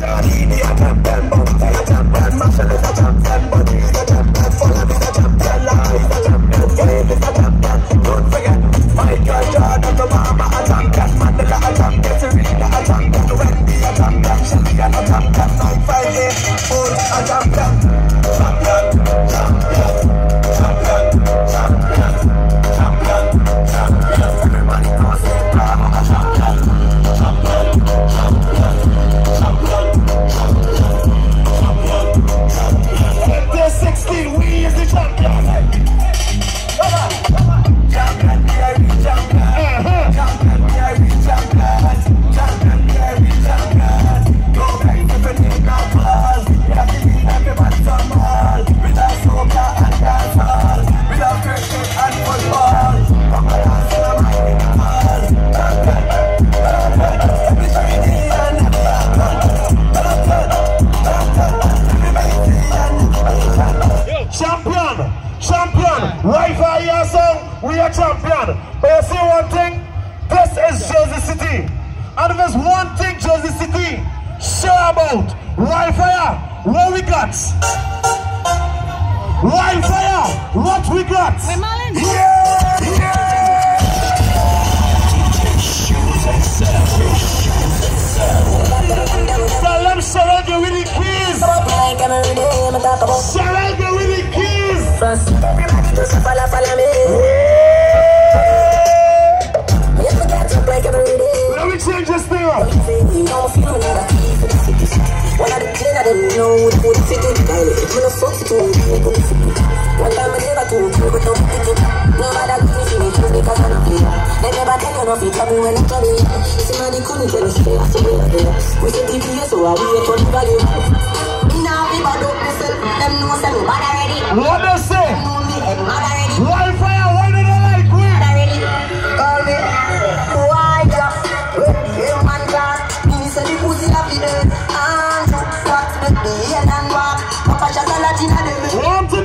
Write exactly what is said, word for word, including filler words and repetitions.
What they say? Wildfire, why do they like we? Call me white glass, human glass. Me say the pussy happy day, and fuck make the head and walk. Papa shot a Latina dem.